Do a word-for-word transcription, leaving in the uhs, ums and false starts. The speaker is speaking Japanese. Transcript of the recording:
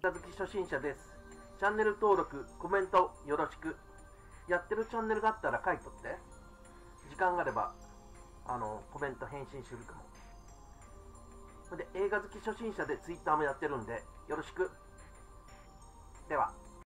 画好き初心者です。チャンネル登録、コメントよろしく。やってるチャンネルがあったら書いとって。時間があれば、あの、コメント返信するかも。で、映画好き初心者でツイッターもやってるんで、よろしく。では。